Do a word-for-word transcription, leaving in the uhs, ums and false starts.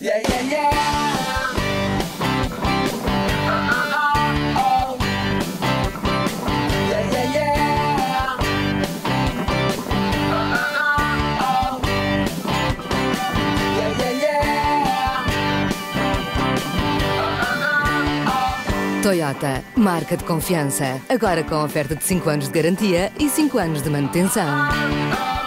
Yeah, yeah, yeah. Oh, oh. Yeah, yeah, yeah. Oh, oh. Yeah, yeah, yeah. Toyota, marca de confiança. Agora com oferta de cinco anos de garantia e cinco anos de manutenção.